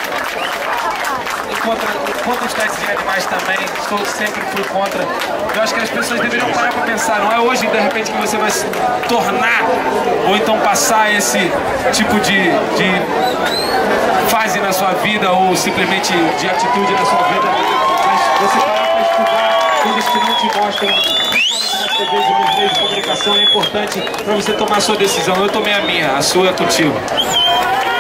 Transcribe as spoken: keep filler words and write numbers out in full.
Contra, contra os testes de animais também, estou, sempre fui contra. Eu acho que as pessoas deveriam parar para pensar, não é hoje de repente que você vai se tornar ou então passar esse tipo de, de fase na sua vida ou simplesmente de atitude na sua vida, mas você parar para estudar coisas que não te mostram, principalmente nas T Vs e nos meios de comunicação, é importante para você tomar a sua decisão. Eu tomei a minha, a sua é contigo.